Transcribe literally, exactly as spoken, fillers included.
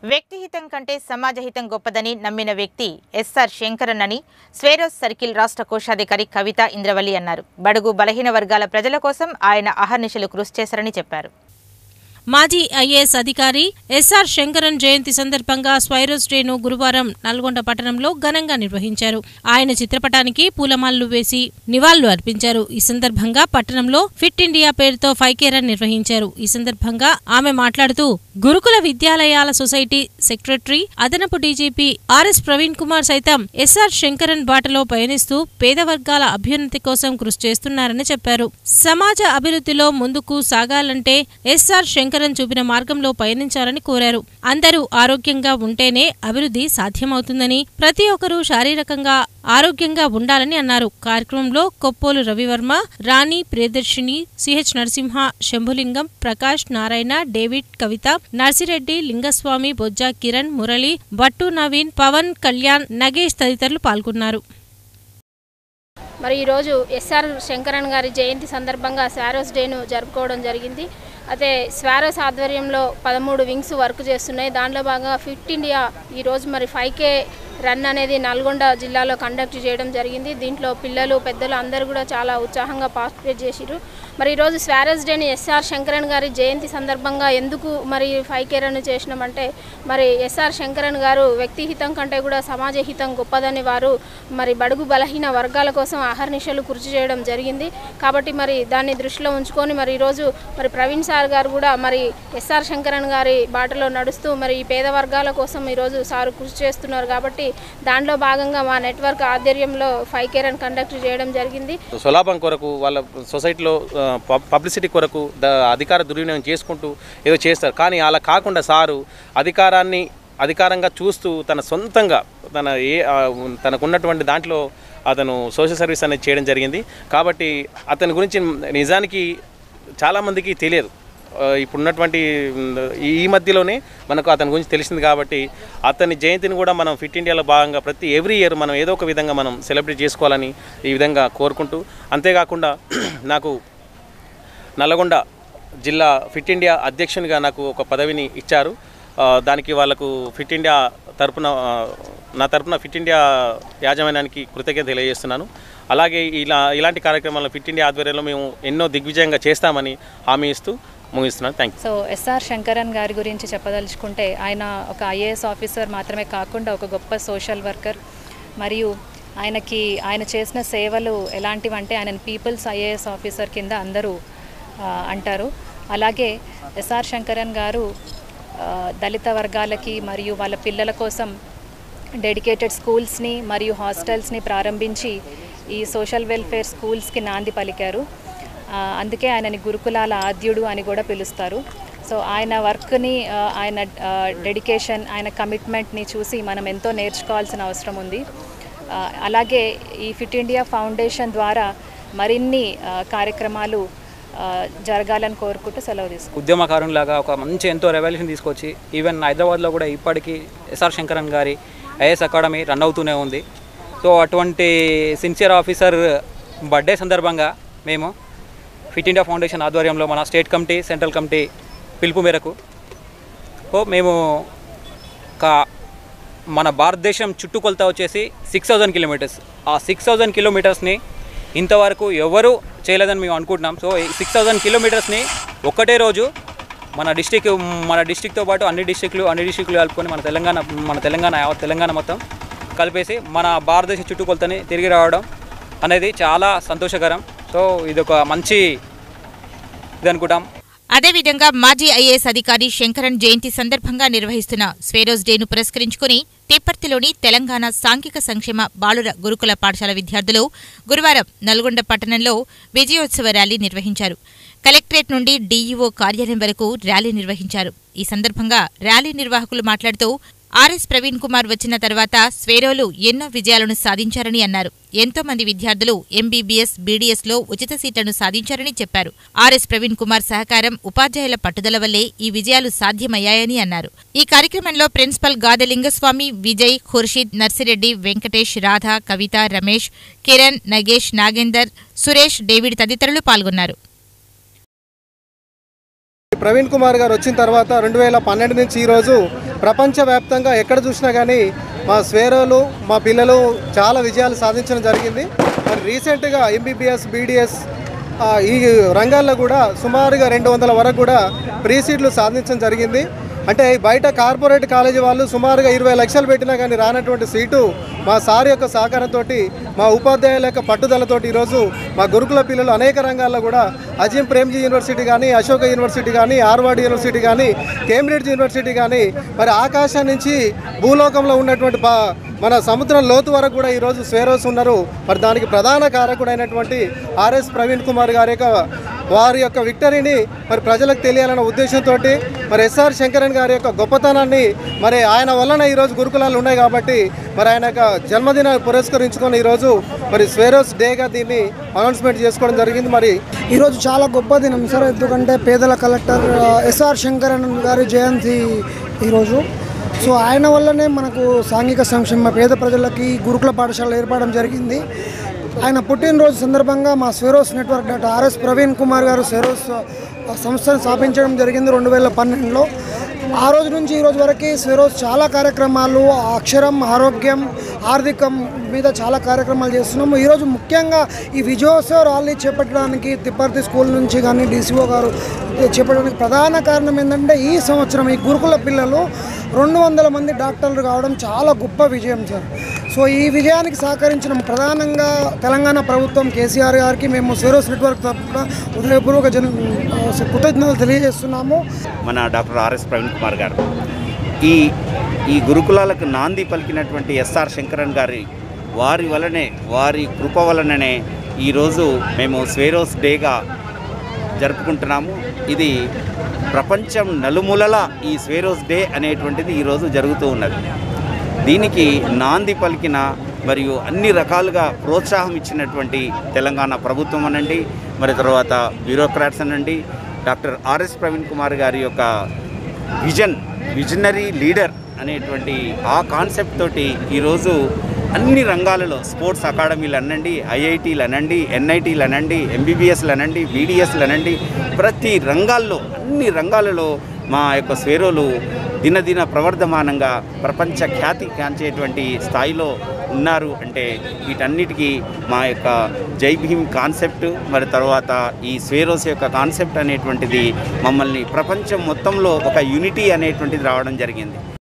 వ్యక్తిహితం కంటే సమాజహితం గొప్పదని నమ్మిన వ్యక్తి ఎస్ఆర్ శంకరన్ అని స్వేరోస్ సర్కిల్ రాష్ట్ర కోశాధికారి కవిత ఇంద్రవల్లి అన్నారు. బడుగు బలహీన వర్గాల ప్రజల కోసం ఆయన అహర్నిశలు కృషి చేశారని చెప్పారు. మాజీ ఐఏఎస్ అధికారి ఎస్ఆర్ శంకరన్ జయంతి సందర్భంగా స్వైరోస్ డేను గురువారం నల్గొండ పట్టణంలో ఘనంగా నిర్వహించారు. ఆయన చిత్రపటానికి పూలమాలలు వేసి నివాళులు అర్పించారు. ఈ సందర్భంగా పట్టణంలో ఫిట్ ఇండియా పేరుతో ఫైవ్ కే రన్ నిర్వహించారు. ఈ సందర్భంగా ఆమె మాట్లాడుతూ గురుకుల విద్యాలయాల సొసైటీ సెక్రటరీ అదనపు డీజీపీ ఆర్ఎస్ ప్రవీణ్ కుమార్ సైతం ఎస్ఆర్ శంకరన్ బాటలో పయనిస్తూ పేద వర్గాల అభ్యున్నతి కోసం కృషి చేస్తున్నారని చెప్పారు. సమాజ అభివృద్ధిలో ముందుకు సాగాలంటే ఎస్ఆర్ శంకరన్ చూపిన మార్గంలో పయనించాలని కోరారు. అందరూ ఆరోగ్యంగా ఉంటేనే అభివృద్ధి సాధ్యమవుతుందని, ప్రతి ఒక్కరూ శారీరకంగా ఆరోగ్యంగా ఉండాలని అన్నారు. కార్యక్రమంలో కొప్పోలు రవివర్మ, రాణి ప్రియదర్శిని, సిహెచ్ నరసింహ, శంభులింగం, ప్రకాష్, నారాయణ, డేవిడ్, కవిత, నర్సిరెడ్డి, లింగస్వామి, బొజ్జా కిరణ్, మురళి, భట్టు నవీన్, పవన్, కళ్యాణ్, నగేష్ తదితరులు పాల్గొన్నారు. మరి ఈరోజు ఎస్ఆర్ శంకరన్ గారి జయంతి సందర్భంగా స్వారోస్ డేను జరుపుకోవడం జరిగింది. అయితే స్వారోస్ ఆధ్వర్యంలో పదమూడు వింగ్స్ వర్క్ చేస్తున్నాయి. దాంట్లో భాగంగా ఫిట్ ఇండియా ఈరోజు మరి ఫైవ్ కే రన్ అనేది నల్గొండ జిల్లాలో కండక్ట్ చేయడం జరిగింది. దీంట్లో పిల్లలు పెద్దలు అందరూ కూడా చాలా ఉత్సాహంగా పార్టిసిపేట్ చేసిరు. మరి ఈరోజు స్వారోస్ డేని ఎస్ఆర్ శంకరన్ గారి జయంతి సందర్భంగా ఎందుకు మరి ఫైవ్ కే రన్ చేసినామంటే, మరి ఎస్ఆర్ శంకరన్ గారు వ్యక్తిహితం కంటే కూడా సమాజ హితం గొప్పదని వారు మరి బడుగు బలహీన వర్గాల కోసం అహర్నిశలు కృషి చేయడం జరిగింది. కాబట్టి మరి దాన్ని దృష్టిలో ఉంచుకొని మరి ఈరోజు మరి ప్రవీణ్ సార్ గారు కూడా మరి ఎస్ఆర్ శంకరన్ గారి బాటలో నడుస్తూ మరి ఈ పేద వర్గాల కోసం ఈరోజు సారు కృషి చేస్తున్నారు. కాబట్టి దాంట్లో భాగంగా మా నెట్వర్క్ ఆధ్వర్యంలో ఫైవ్ కే రన్ కండక్ట్ చేయడం జరిగింది. స్వలాభం కొరకు వాళ్ళ సొసైటీలో పబ్లిసిటీ కొరకు అధికార దుర్వినియోగం చేసుకుంటూ ఏదో చేస్తారు. కానీ అలా కాకుండా సారు అధికారాన్ని అధికారంగా చూస్తూ తన సొంతంగా తన ఏ తనకున్నటువంటి దాంట్లో అతను సోషల్ సర్వీస్ అనేది చేయడం జరిగింది. కాబట్టి అతని గురించి నిజానికి చాలామందికి తెలియదు. ఇప్పుడున్నటువంటి ఈ మధ్యలోనే మనకు అతని గురించి తెలిసింది. కాబట్టి అతని జయంతిని కూడా మనం ఫిట్ ఇండియాలో భాగంగా ప్రతి ఎవ్రీ ఇయర్ మనం ఏదో ఒక విధంగా మనం సెలబ్రేట్ చేసుకోవాలని ఈ విధంగా కోరుకుంటూ, అంతేకాకుండా నాకు నల్గొండ జిల్లా ఫిట్ ఇండియా అధ్యక్షునిగా నాకు ఒక పదవిని ఇచ్చారు. దానికి వాళ్ళకు ఫిట్ ఇండియా తరపున నా తరపున ఫిట్ ఇండియా యాజమాన్యానికి కృతజ్ఞత తెలియజేస్తున్నాను. అలాగే ఇలా ఇలాంటి కార్యక్రమాలను ఫిట్ ఇండియా ఆధ్వర్యంలో మేము ఎన్నో దిగ్విజయంగా చేస్తామని హామీ ఇస్తూ ముగిస్తున్నాను. Thank you. So SR Sankaran గారి గురించి చెప్పదలుచుకుంటే, ఆయన ఒక ఐఏఎస్ ఆఫీసర్ మాత్రమే కాకుండా ఒక గొప్ప సోషల్ వర్కర్. మరియు ఆయనకి ఆయన చేసిన సేవలు ఎలాంటివంటే ఆయన పీపుల్స్ ఐఏఎస్ ఆఫీసర్ కింద అందరూ అంటారు. అలాగే ఎస్ఆర్ శంకరన్ గారు దళిత వర్గాలకి మరియు వాళ్ళ పిల్లల కోసం డెడికేటెడ్ స్కూల్స్ని మరియు హాస్టల్స్ని ప్రారంభించి ఈ సోషల్ వెల్ఫేర్ స్కూల్స్కి నాంది పలికారు. అందుకే ఆయనని గురుకులాల ఆద్యుడు అని కూడా పిలుస్తారు. సో ఆయన వర్క్ని, ఆయన డెడికేషన్, ఆయన కమిట్మెంట్ని చూసి మనం ఎంతో నేర్చుకోవాల్సిన అవసరం ఉంది. అలాగే ఈ ఫిట్ ఇండియా ఫౌండేషన్ ద్వారా మరిన్ని కార్యక్రమాలు జరగాలని కోరుకుంటూ సెలవు తీసుకుంటాం. ఉద్యమకారులాగా ఒక మంచి ఎంతో రెవల్యూషన్ తీసుకొచ్చి ఈవెన్ హైదరాబాద్లో కూడా ఇప్పటికీ ఎస్ఆర్ శంకరన్ గారి ఐఏఎస్ అకాడమీ రన్ అవుతూనే ఉంది. సో అటువంటి సిన్సియర్ ఆఫీసర్ బర్త్డే సందర్భంగా మేము ఫిట్ ఇండియా ఫౌండేషన్ ఆధ్వర్యంలో మన స్టేట్ కమిటీ, సెంట్రల్ కమిటీ పిలుపు మేరకు సో మేము ఒక మన భారతదేశం చుట్టుకొలత వచ్చేసి సిక్స్ థౌజండ్ కిలోమీటర్స్ ఆ సిక్స్ థౌజండ్ కిలోమీటర్స్ని ఇంతవరకు ఎవరు చేయలేదని మేము అనుకుంటున్నాం. సో ఈ సిక్స్ థౌజండ్ కిలోమీటర్స్ని ఒక్కటే రోజు మన డిస్టిక్ మన డిస్టిక్తో పాటు అన్ని డిస్టిక్లు అన్ని డిస్టిక్లు కలుపుకొని మన తెలంగాణ మన తెలంగాణ తెలంగాణ మొత్తం కలిపేసి మన భారతదేశ చుట్టుకొలతని తిరిగి రావడం అనేది చాలా సంతోషకరం. సో ఇది ఒక మంచి ఇది అనుకుంటాం. అదేవిధంగా మాజీ ఐఏఎస్ అధికారి శంకరన్ జయంతి సందర్భంగా నిర్వహిస్తున్న స్వేరోస్ డేను పురస్కరించుకుని తిప్పర్తిలోని తెలంగాణ సాంఘిక సంక్షేమ బాలుర గురుకుల పాఠశాల విద్యార్థులు గురువారం నల్గొండ పట్టణంలో విజయోత్సవ ర్యాలీ నిర్వహించారు. కలెక్టరేట్ నుండి డీఈఓ కార్యాలయం వరకు ర్యాలీ నిర్వహించారు. ఈ సందర్భంగా ర్యాలీ నిర్వాహకులు మాట్లాడుతూ ఆర్ఎస్ ప్రవీణ్ కుమార్ వచ్చిన తర్వాత స్వేరోలు ఎన్నో విజయాలను సాధించారని అన్నారు. ఎంతో మంది విద్యార్థులు ఎంబీబీఎస్, బీడీఎస్ లో ఉచిత సీట్లను సాధించారని చెప్పారు. ఆర్ఎస్ ప్రవీణ్ కుమార్ సహకారం, ఉపాధ్యాయుల పట్టుదల వల్లే ఈ విజయాలు సాధ్యమయ్యాయని అన్నారు. ఈ కార్యక్రమంలో ప్రిన్సిపల్ గాదె లింగస్వామి, విజయ్, ఖుర్షీద్, నర్సిరెడ్డి, వెంకటేష్, రాధ, కవిత, రమేష్, కిరణ్, నగేష్, నాగేందర్, సురేష్, డేవిడ్ తదితరులు పాల్గొన్నారు. ప్రవీణ్ కుమార్ గారు వచ్చిన తర్వాత రెండు వేల పన్నెండు నుంచి ఈరోజు ప్రపంచవ్యాప్తంగా ఎక్కడ చూసినా కానీ మా స్వేరోలు మా పిల్లలు చాలా విజయాలు సాధించడం జరిగింది. మరి రీసెంట్గా ఎంబీబీఎస్ బీడీఎస్ ఈ రంగాల్లో కూడా సుమారుగా రెండు వందల వరకు కూడా ప్రీ సీట్లు సాధించడం జరిగింది. అంటే బయట కార్పొరేట్ కాలేజీ వాళ్ళు సుమారుగా ఇరవై లక్షలు పెట్టినా కానీ రానటువంటి సీటు మా సార్ యొక్క సహకారంతో, మా ఉపాధ్యాయుల యొక్క పట్టుదలతో ఈరోజు మా గురుకుల పిల్లలు అనేక రంగాల్లో కూడా అజీం ప్రేమ్జీ యూనివర్సిటీ కానీ, అశోక యూనివర్సిటీ కానీ, హార్వర్డ్ యూనివర్సిటీ కానీ, కేంబ్రిడ్జ్ యూనివర్సిటీ కానీ, మరి ఆకాశం నుంచి భూలోకంలో ఉన్నటువంటి మన సముద్రం లోతు వరకు కూడా ఈరోజు స్వేరోస్ ఉన్నారు. మరి దానికి ప్రధాన కారకుడైనటువంటి ఆర్ఎస్ ప్రవీణ్ కుమార్ గారి యొక్క వారి యొక్క విక్టరీని మరి ప్రజలకు తెలియాలన్న ఉద్దేశంతో మరి ఎస్ఆర్ శంకరన్ గారి యొక్క గొప్పతనాన్ని మరి ఆయన వలన ఈరోజు గురుకులాలు ఉన్నాయి కాబట్టి మరి ఆయన యొక్క జన్మదిన పురస్కరించుకొని ఈరోజు మరి స్వేరోస్ డేగా దీన్ని అనౌన్స్మెంట్ చేసుకోవడం జరిగింది. మరి ఈరోజు చాలా గొప్ప దినం సార్, ఎందుకంటే పేదల కలెక్టర్ ఎస్ఆర్ శంకరన్ గారి జయంతి ఈరోజు. సో ఆయన వల్లనే మనకు సాంఘిక సంక్షేమ పేద ప్రజలకి గురుకుల పాఠశాలలు ఏర్పడడం జరిగింది. ఆయన పుట్టినరోజు సందర్భంగా మా Swaeroes network doctor RS Praveen Kumar garu Swaeroes సంస్థను స్థాపించడం జరిగింది రెండు వేల పన్నెండులో. ఆ రోజు నుంచి ఈ రోజు వరకు స్వేరోస్ చాలా కార్యక్రమాలు అక్షరం, ఆరోగ్యం, ఆర్థికం మీద చాలా కార్యక్రమాలు చేస్తున్నాము. ఈరోజు ముఖ్యంగా ఈ విజయోత్సవ ర్యాలీ చేపట్టడానికి తిప్పర్తి స్కూల్ నుంచి కానీ డీసీఓ గారు చేపట్టడానికి ప్రధాన కారణం ఏంటంటే ఈ సంవత్సరం ఈ గురుకుల పిల్లలు రెండు వందల మంది డాక్టర్లు కావడం చాలా గొప్ప విజయం సార్. సో ఈ విజయానికి సహకరించిన ప్రధానంగా తెలంగాణ ప్రభుత్వం కేసీఆర్ గారికి మేము స్వేరోస్ నెట్వర్క్ తరఫున హృదయపూర్వక జన కృతజ్ఞతలు తెలియజేస్తున్నాము. మన డాక్టర్ ఆర్ఎస్ ప్రవీణ్ కుమార్ గారు ఈ ఈ గురుకులాలకు నాంది పలికినటువంటి ఎస్ఆర్ శంకరన్ గారి వారి వలనే వారి కృప వలననే ఈరోజు మేము స్వేరోస్ డేగా జరుపుకుంటున్నాము. ఇది ప్రపంచం నలుమూలల ఈ స్వేరోస్ డే అనేటువంటిది ఈరోజు జరుగుతూ ఉన్నది. దీనికి నాంది పలికిన మరియు అన్ని రకాలుగా ప్రోత్సాహం ఇచ్చినటువంటి తెలంగాణ ప్రభుత్వం అనండి, మరి తర్వాత బ్యూరోక్రాట్స్ అనండి, డాక్టర్ ఆర్ఎస్ ప్రవీణ్ కుమార్ గారి యొక్క విజన్ విజనరీ లీడర్ అనేటువంటి ఆ కాన్సెప్ట్ తోటి ఈరోజు అన్ని రంగాలలో స్పోర్ట్స్ అకాడమీలు అనండి, ఐఐటీలు అనండి, ఎన్ఐటీలు అనండి, ఎంబీబీఎస్లు అనండి, బీడీఎస్లు అనండి, ప్రతి రంగాల్లో అన్ని రంగాలలో మా యొక్క స్వేరోలు దినదిన ప్రవర్ధమానంగా ప్రపంచ ఖ్యాతి కాంచేటువంటి స్థాయిలో ఉన్నారు. అంటే వీటన్నిటికీ మా యొక్క జై భీమ్ కాన్సెప్ట్, మరి తర్వాత ఈ స్వేరోస్ యొక్క కాన్సెప్ట్ అనేటువంటిది మమ్మల్ని ప్రపంచం మొత్తంలో ఒక యూనిటీ అనేటువంటిది రావడం జరిగింది.